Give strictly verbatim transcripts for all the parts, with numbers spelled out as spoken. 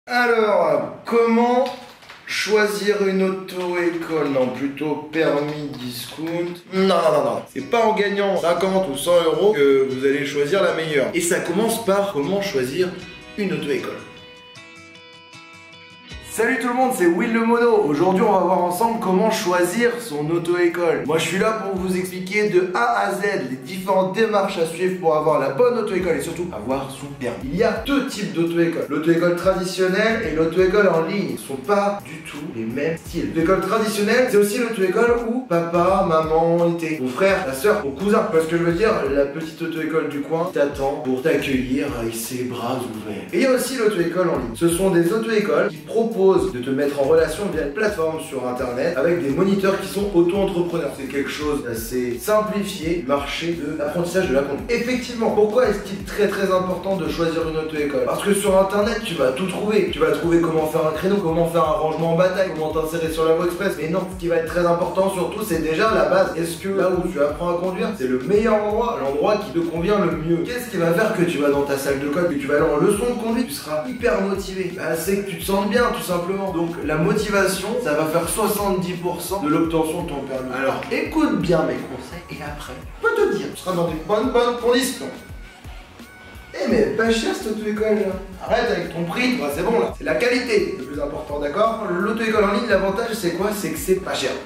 Alors, comment choisir une auto-école? Non, plutôt permis discount. Non, non, non, c'est pas en gagnant cinquante ou cent euros que vous allez choisir la meilleure. Et ça commence par comment choisir une auto-école. Salut tout le monde, c'est Will le Mono. Aujourd'hui, on va voir ensemble comment choisir son auto-école. Moi, je suis là pour vous expliquer de A à Z les différentes démarches à suivre pour avoir la bonne auto-école et surtout avoir son permis. Il y a deux types d'auto-école. L'auto-école traditionnelle et l'auto-école en ligne. Ils ne sont pas du tout les mêmes styles. L'auto-école traditionnelle, c'est aussi l'auto-école où papa, maman étaient, ton frère, ta soeur, ton cousin. Parce que je veux dire, la petite auto-école du coin t'attend pour t'accueillir avec ses bras ouverts. Et il y a aussi l'auto-école en ligne. Ce sont des auto-écoles qui proposent de te mettre en relation via une plateforme sur internet avec des moniteurs qui sont auto-entrepreneurs. C'est quelque chose d'assez simplifié, marché de l'apprentissage de la conduite. Effectivement, pourquoi est-ce qu'il est très très important de choisir une auto-école? Parce que sur internet, tu vas tout trouver. Tu vas trouver comment faire un créneau, comment faire un rangement en bataille, comment t'insérer sur la voie express. Mais non, ce qui va être très important surtout, c'est déjà la base. Est-ce que là où tu apprends à conduire, c'est le meilleur endroit, l'endroit qui te convient le mieux? Qu'est-ce qui va faire que tu vas dans ta salle de code, que tu vas aller en leçon de conduite, tu seras hyper motivé? Bah, c'est que tu te sens bien, tout simplement. Donc la motivation, ça va faire soixante-dix pour cent de l'obtention de ton permis. Alors écoute bien mes conseils et après, je peux te dire, tu seras dans des bonnes bonnes conditions. Eh mais pas cher cette auto-école là. Arrête avec ton prix, bah, c'est bon là. C'est la qualité le plus important, d'accord? L'auto-école en ligne, l'avantage c'est quoi? C'est que c'est pas cher.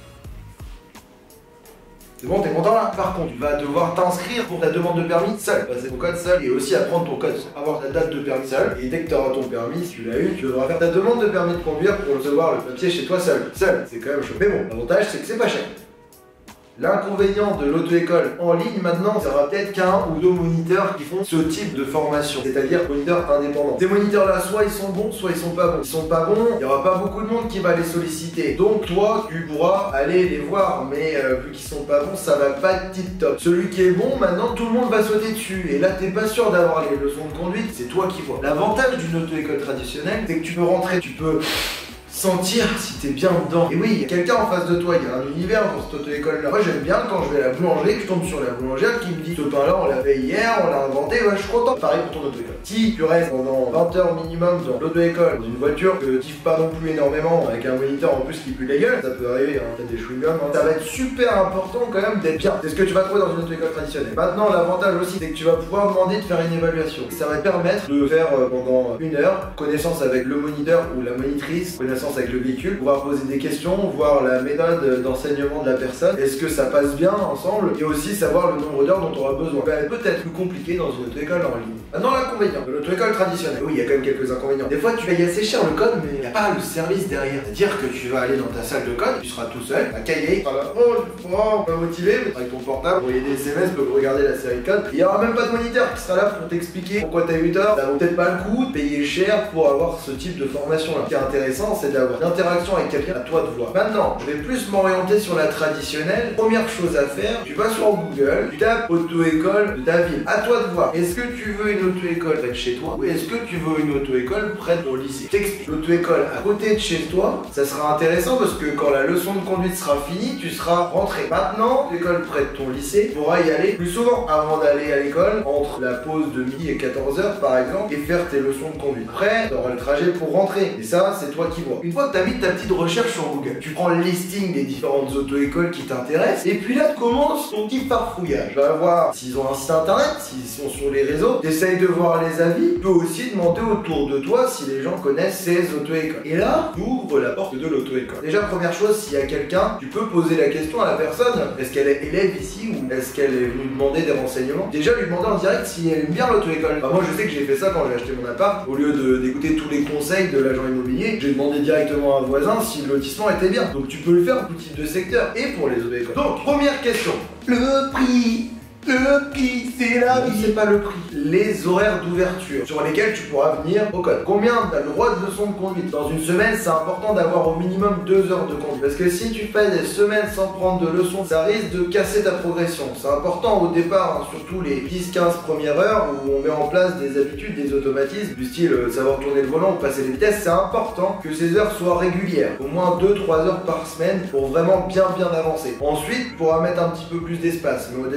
C'est bon, t'es content là? Par contre, tu vas devoir t'inscrire pour ta demande de permis seul. Passer ton code seul et aussi apprendre ton code. Avoir ta date de permis seul. Et dès que tu auras ton permis, si tu l'as eu, tu devras faire ta demande de permis de conduire pour recevoir le papier chez toi seul. Seul, c'est quand même chaud. Mais bon, l'avantage c'est que c'est pas cher. L'inconvénient de l'auto-école en ligne maintenant, ça sera peut-être qu'un ou deux moniteurs qui font ce type de formation, c'est-à-dire moniteurs indépendants. Ces moniteurs-là, soit ils sont bons, soit ils sont pas bons. Ils sont pas bons, il n'y aura pas beaucoup de monde qui va les solliciter. Donc toi, tu pourras aller les voir, mais euh, vu qu'ils sont pas bons, ça va pas être tip top. Celui qui est bon, maintenant tout le monde va sauter dessus. Et là, t'es pas sûr d'avoir les leçons de conduite, c'est toi qui vois. L'avantage d'une auto-école traditionnelle, c'est que tu peux rentrer, tu peux sentir si t'es bien dedans. Et oui, il y a quelqu'un en face de toi, il y a un univers dans cette auto-école là. Moi j'aime bien quand je vais à la boulangerie, que je tombe sur la boulangère qui me dit ce pain là on l'a fait hier, on l'a inventé, ouais je suis content. Pareil pour ton auto-école. Si tu restes pendant vingt heures minimum dans l'auto-école, dans une voiture que tu kiffes pas non plus énormément, avec un moniteur en plus qui pue la gueule, ça peut arriver, hein, t'as des chewing-gums, hein. Ça va être super important quand même d'être bien. C'est ce que tu vas trouver dans une auto-école traditionnelle. Maintenant l'avantage aussi c'est que tu vas pouvoir demander de faire une évaluation. Ça va te permettre de faire euh, pendant une heure connaissance avec le moniteur ou la monitrice, connaissance avec le véhicule, pouvoir poser des questions, voir la méthode d'enseignement de la personne, est-ce que ça passe bien ensemble, et aussi savoir le nombre d'heures dont tu auras besoin. Ça va être peut-être plus compliqué dans une auto-école en ligne. Maintenant l'inconvénient de l'auto-école traditionnelle, oui il y a quand même quelques inconvénients. Des fois tu payes assez cher le code mais il n'y a pas le service derrière. C'est-à-dire que tu vas aller dans ta salle de code, tu seras tout seul, un cahier, tu seras là, oh je oh, pas motivé, avec ton portable, envoyer des S M S pour regarder la série de code. Il n'y aura même pas de moniteur qui sera là pour t'expliquer pourquoi tu as eu tort. Ça vaut peut-être pas le coup de payer cher pour avoir ce type de formation là. Ce qui est intéressant c'est d'avoir interaction avec quelqu'un, à toi de voir. Maintenant, je vais plus m'orienter sur la traditionnelle. Première chose à faire, tu vas sur Google, tu tapes auto-école de ta ville. À toi de voir. Est-ce que tu veux une auto-école près de chez toi ou est-ce que tu veux une auto-école près de ton lycée? T'explique. L'auto-école à côté de chez toi, ça sera intéressant parce que quand la leçon de conduite sera finie, tu seras rentré. Maintenant, l'école près de ton lycée, tu pourras y aller plus souvent avant d'aller à l'école, entre la pause de midi et quatorze heures par exemple, et faire tes leçons de conduite. Après, tu auras le trajet pour rentrer. Et ça, c'est toi qui vois. Une fois que tu as mis ta petite recherche sur Google, tu prends le listing des différentes auto-écoles qui t'intéressent et puis là tu commences ton petit farfouillage. Tu vas voir s'ils ont un site internet, s'ils sont sur les réseaux, t'essayes de voir les avis, tu peux aussi demander autour de toi si les gens connaissent ces auto-écoles. Et là, tu ouvres la porte de l'auto-école. Déjà première chose, s'il y a quelqu'un, tu peux poser la question à la personne, est-ce qu'elle est élève ici ou est-ce qu'elle est venue demander des renseignements? Déjà lui demander en direct si elle aime bien l'auto-école. Enfin, moi je sais que j'ai fait ça quand j'ai acheté mon appart, au lieu d'écouter tous les conseils de l'agent immobilier, j'ai demandé directement à un voisin si le lotissement était bien. Donc tu peux le faire pour tout type de secteur et pour les auto-écoles. Donc première question, le prix. Le prix, c'est la vie. C'est pas le prix. Les horaires d'ouverture sur lesquels tu pourras venir au code. Combien tu as le droit de leçons de conduite? Dans une semaine, c'est important d'avoir au minimum deux heures de conduite. Parce que si tu fais des semaines sans prendre de leçons, ça risque de casser ta progression. C'est important au départ, hein, surtout les dix quinze premières heures où on met en place des habitudes, des automatismes, du style euh, savoir tourner le volant ou passer les vitesses. C'est important que ces heures soient régulières. Au moins deux trois heures par semaine pour vraiment bien bien avancer. Ensuite, tu pourras mettre un petit peu plus d'espace. Mais au départ, c'est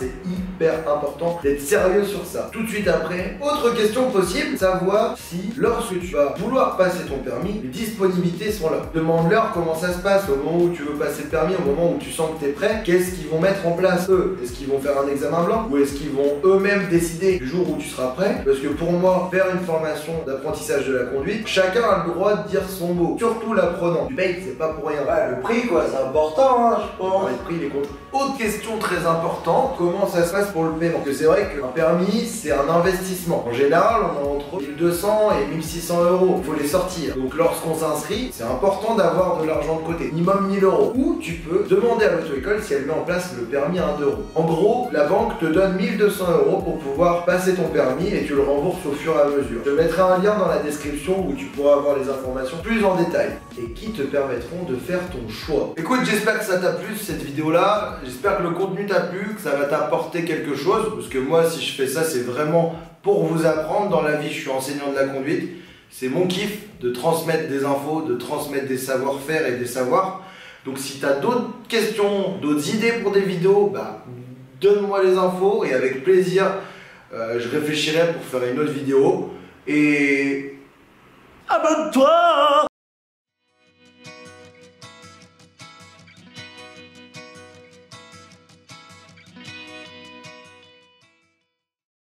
c'est hyper important d'être sérieux sur ça. Tout de suite après, autre question possible, savoir si lorsque tu vas vouloir passer ton permis, les disponibilités sont là. Demande-leur comment ça se passe au moment où tu veux passer le permis, au moment où tu sens que tu es prêt. Qu'est-ce qu'ils vont mettre en place eux? Est-ce qu'ils vont faire un examen blanc ou est-ce qu'ils vont eux-mêmes décider du jour où tu seras prêt? Parce que pour moi, faire une formation d'apprentissage de la conduite, chacun a le droit de dire son mot, surtout l'apprenant. Du paye, c'est pas pour rien. Ouais, le prix quoi, c'est important, hein, je pense. Ouais, le prix, les comptes. Autre question très importante, comment ça se passe pour le paiement? Parce que c'est vrai qu'un permis, c'est un investissement. En général, on a entre mille deux cents et mille six cents euros. Il faut les sortir. Donc lorsqu'on s'inscrit, c'est important d'avoir de l'argent de côté. Minimum mille euros. Ou tu peux demander à l'auto-école si elle met en place le permis à un euro. En gros, la banque te donne mille deux cents euros pour pouvoir passer ton permis et tu le rembourses au fur et à mesure. Je te mettrai un lien dans la description où tu pourras avoir les informations plus en détail et qui te permettront de faire ton choix. Écoute, j'espère que ça t'a plu cette vidéo là. J'espère que le contenu t'a plu, que ça va t'apporter quelque chose. Parce que moi, si je fais ça, c'est vraiment pour vous apprendre. Dans la vie, je suis enseignant de la conduite. C'est mon kiff de transmettre des infos, de transmettre des savoir-faire et des savoirs. Donc si tu as d'autres questions, d'autres idées pour des vidéos, bah, donne-moi les infos et avec plaisir, euh, je réfléchirai pour faire une autre vidéo. Et abonne-toi!